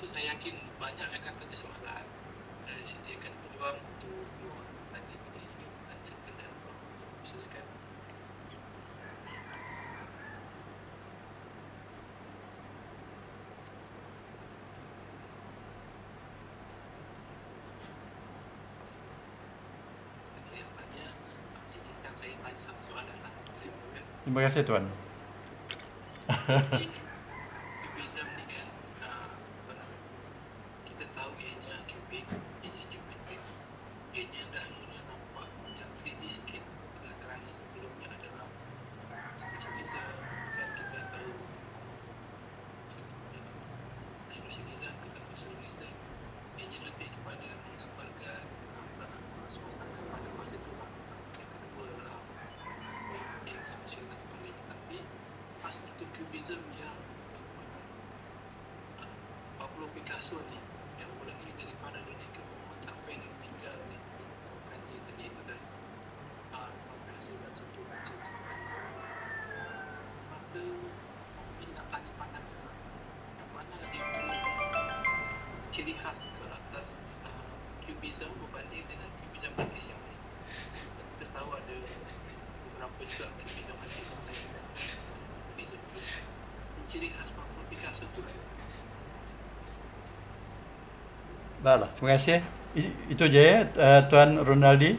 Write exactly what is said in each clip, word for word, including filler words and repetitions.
itu saya yakin banyak akan tanya soalan. Dari sini akan peluang untuk keluar tadi ini tanya kena silakan. Saya tanya satu soalan lah. Terima kasih Tuan. Cubism ni kan, uh, kita tahu ianya cubic, ianya geometrik, ianya dah mula nampak macam tiga D sikit kerana sebelumnya adalah cubism kan kita tahu contohnya expressionism, kita tahu surrealism, ianya lebih kepada menggambarkan apa suasana pada masa itu lah. Yang kedua lah expressionism dan sebagainya. Tapi pas untuk cubism yang uh, Pablo Picasso ni yang mulai daripada dunia kebohongan sampai dia meninggal ni, kaji tadi itu dah uh, sampai hasilkan satu macam masa minat tanya pandang yang mana dia ciri khas ke atas uh, cubism berbanding dengan cubism artis yang lain. Kita tahu ada beberapa juga cubism artis yang lain dan cubism tu ciri khas Pablo Picasso tu kan. Baiklah, terima kasih. I- Itu je ya, uh, Tuan Ronaldi.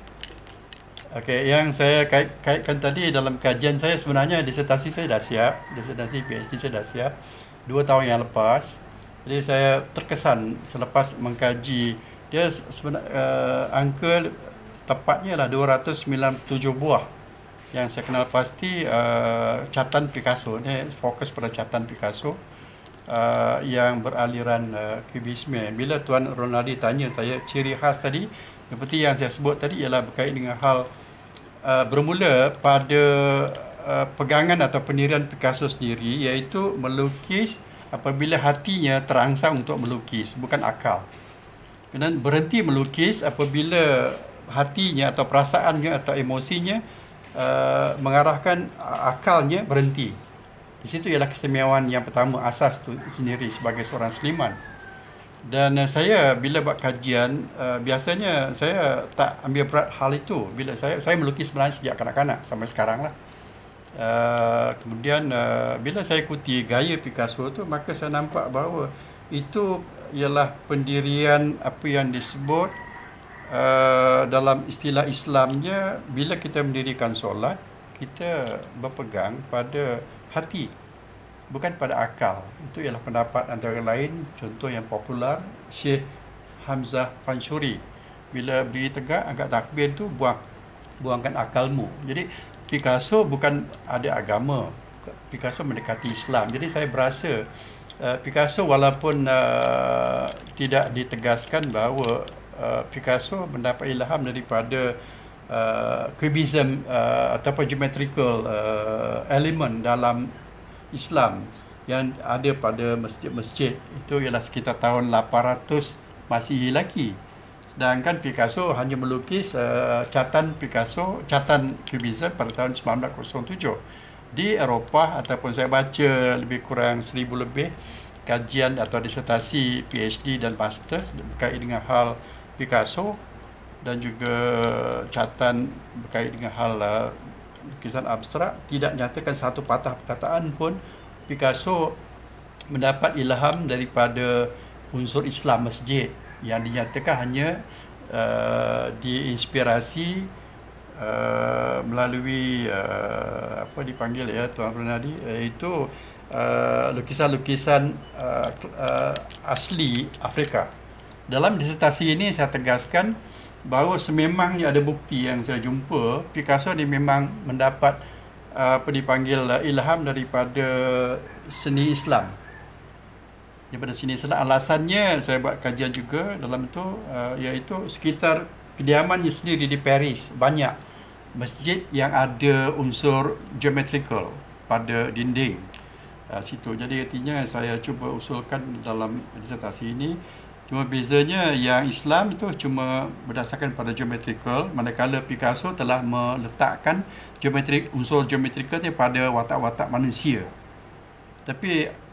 Okey, yang saya kait, kaitkan tadi dalam kajian saya, sebenarnya disertasi saya dah siap, disertasi PhD saya dah siap dua tahun yang lepas. Jadi saya terkesan selepas mengkaji dia sebenarnya uh, angka tepatnya lah dua ratus sembilan puluh tujuh buah yang saya kenal pasti uh, catatan Picasso. Dia fokus pada catatan Picasso uh, yang beraliran uh, kubisme. Bila Tuan Ronaldi tanya saya ciri khas tadi, seperti yang saya sebut tadi ialah berkait dengan hal Uh, bermula pada uh, pegangan atau pendirian Picasso sendiri, iaitu melukis apabila hatinya terangsang untuk melukis, bukan akal. Dan berhenti melukis apabila hatinya atau perasaannya atau emosinya uh, mengarahkan akalnya berhenti. Di situ ialah keistimewaan yang pertama, asas tu sendiri sebagai seorang seniman. Dan uh, saya bila buat kajian, uh, biasanya saya tak ambil berat hal itu. Bila saya saya melukis sebenarnya sejak kanak-kanak sampai sekarang lah. Uh, kemudian uh, bila saya ikuti gaya Picasso tu, maka saya nampak bahawa itu ialah pendirian apa yang disebut uh, dalam istilah Islamnya, bila kita mendirikan solat, kita berpegang pada hati, bukan pada akal. Itu ialah pendapat antara lain, contoh yang popular Syekh Hamzah Panshuri. Bila berdiri tegak angkat takbir tu, buang buangkan akalmu. Jadi Picasso bukan ada agama, Picasso mendekati Islam. Jadi saya berasa uh, Picasso walaupun uh, tidak ditegaskan bahawa uh, Picasso mendapat ilham daripada uh, cubism uh, ataupun geometrical uh, element dalam Islam yang ada pada masjid-masjid, itu ialah sekitar tahun lapan ratus Masihi lagi. Sedangkan Picasso hanya melukis uh, catatan Picasso, catatan cubism pada tahun sembilan belas kosong tujuh. Di Eropah, ataupun saya baca lebih kurang seribu lebih kajian atau disertasi PhD dan Masters berkait dengan hal Picasso, dan juga catatan berkait dengan hal uh, lukisan abstrak, tidak nyatakan satu patah perkataan pun Picasso mendapat ilham daripada unsur Islam masjid, yang dinyatakan hanya uh, diinspirasi uh, melalui uh, apa dipanggil ya Tuan Ronaldi, iaitu uh, lukisan-lukisan uh, uh, asli Afrika. Dalam disertasi ini saya tegaskan bahawa sememangnya ada bukti yang saya jumpa Picasso ni memang mendapat uh, apa dipanggil uh, ilham daripada seni Islam, daripada seni Islam. Alasannya saya buat kajian juga dalam itu, uh, iaitu sekitar kediamannya sendiri di Paris banyak masjid yang ada unsur geometrical pada dinding uh, situ. Jadi artinya saya cuba usulkan dalam disertasi ini, cuma bezanya yang Islam itu cuma berdasarkan pada geometrical, manakala Picasso telah meletakkan geometrik, unsur geometrical pada watak-watak manusia. Tapi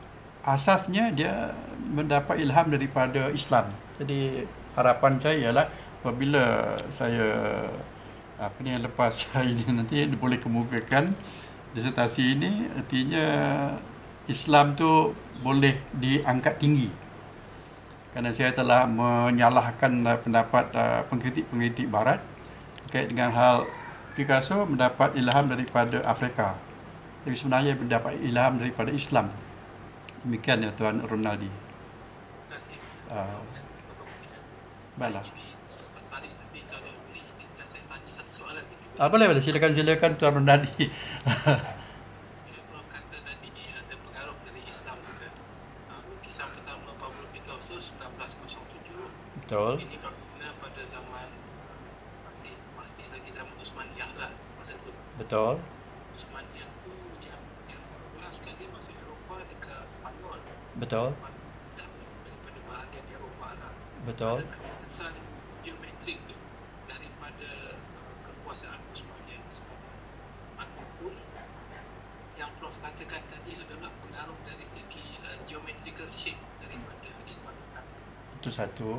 asasnya dia mendapat ilham daripada Islam. Jadi harapan saya ialah apabila saya apa ni lepas ini nanti boleh kemukakan disertasi ini, artinya Islam tu boleh diangkat tinggi. Kerana saya telah menyalahkan uh, pendapat uh, pengkritik-pengkritik barat terkait dengan hal Picasso mendapat ilham daripada Afrika. Tapi sebenarnya mendapat ilham daripada Islam. Demikian ya Tuan Ronaldi. Terima kasih. Uh, Dan semoga kongsian. baiklah. Jadi uh, tertarik, tapi kalau boleh izinkan saya tanya satu soalan lagi. Ah, boleh boleh silakan silakan Tuan Ronaldi. Ya, Prof kata tadi ada pengaruh dari Islam juga. Uh, lukisan pertama Pablo Picasso sembilan belas kosong tujuh. Betul. Ini berguna pada zaman masih masih lagi zaman Utsmaniyah lah masa tu. Betul. Utsmaniyah tu yang yang mula sekali masuk Eropah dekat Spanyol. Betul. Dan daripada bahagian Eropah lah. Betul. Dan keputusan geometrik tu daripada uh, kekuasaan Utsmaniyah di Spanyol. Ataupun yang Prof katakan tadi adalah pengaruh dari segi uh, geometrical shape daripada Islam. Itu satu.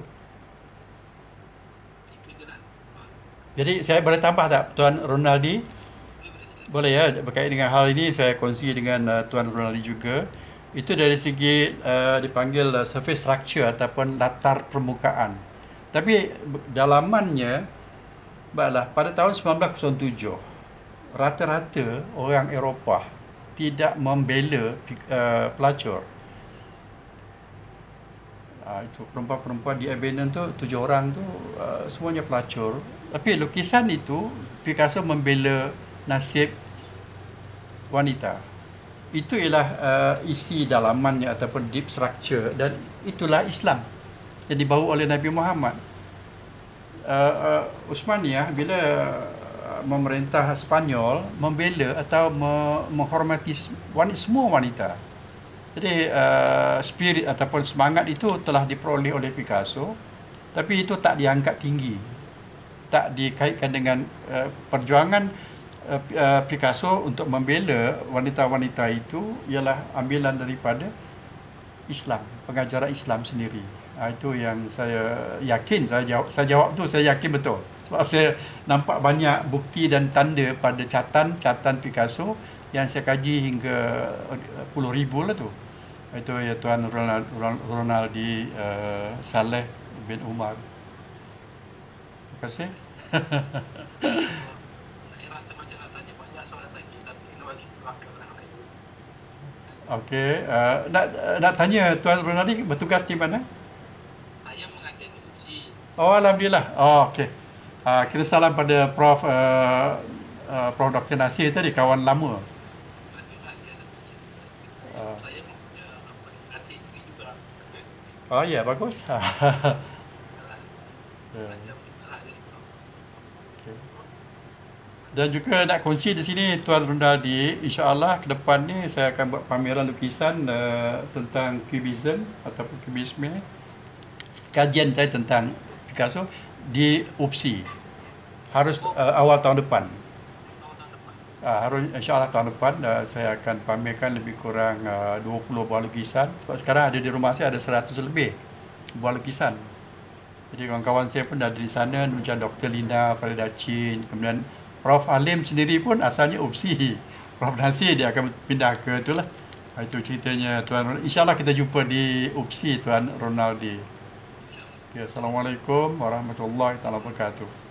Itu je lah. Uh, Jadi saya boleh tambah tak Tuan Ronaldi? boleh boleh silakan. Boleh ya, berkait dengan hal ini saya kongsi dengan uh, Tuan Ronaldi juga. Itu dari segi uh, dipanggil uh, surface structure ataupun latar permukaan. Tapi dalamannya, baiklah, pada tahun sembilan belas kosong tujuh, rata-rata orang Eropah tidak membela uh, pelacur. Uh, itu perempuan-perempuan di Abandon tu, tujuh orang tu uh, semuanya pelacur. Tapi lukisan itu Picasso membela nasib wanita. Itu ialah uh, isi dalamannya ataupun deep structure, dan itulah Islam yang dibawa oleh Nabi Muhammad. Uh, uh, Utsmaniyah bila uh, memerintah Spanyol membela atau me- menghormati wanita, semua wanita. Jadi uh, spirit ataupun semangat itu telah diperoleh oleh Picasso, tapi itu tak diangkat tinggi, tak dikaitkan dengan uh, perjuangan uh, uh, Picasso untuk membela wanita-wanita itu ialah ambilan daripada Islam, pengajaran Islam sendiri. Ha, itu yang saya yakin, saya jawab, saya jawab tu saya yakin betul. Sebab saya nampak banyak bukti dan tanda pada catatan-catatan Picasso yang saya kaji hingga puluh ribu lah tu. Itu ya Tuan Ronald, Ronaldi uh, Saleh bin Umar. Terima kasih. Saya rasa macam nak tanya banyak soalan lagi, tapi kena bagi waktu lah. Okey, uh, nak nak tanya Tuan Ronaldi bertugas di mana? Saya mengajar di U C. Oh, alhamdulillah. Oh, okey. Uh, kira salam pada Prof uh, uh, Prof Doktor Nasir tadi, kawan lama. Itulah dia ada baca. Ah. Saya mengajar apa ni, artis ni juga. Oh ya, bagus. Kalau Ya. belajar bergerak dari Prof. Okey. Dan juga nak kongsi di sini Tuan Ronaldi, insya-Allah ke depan ni saya akan buat pameran lukisan uh, tentang Cubism ataupun Cubisme. Kajian saya tentang Picasso di U P S I. Harus uh, awal tahun depan. Tahun depan. Uh, harus insya-Allah tahun depan uh, saya akan pamerkan lebih kurang uh, dua puluh buah lukisan. Sebab sekarang ada di rumah saya ada seratus lebih buah lukisan. Jadi kawan-kawan saya pun dah ada di sana, macam Doktor Lina, Farida Chin, kemudian Prof Alim sendiri pun asalnya U P S I. Prof Nasir dia akan pindah ke itulah. Itu ceritanya Tuan. InsyaAllah kita jumpa di U P S I Tuan Ronaldi. InsyaAllah. Ya, Assalamualaikum warahmatullahi taala wabarakatuh.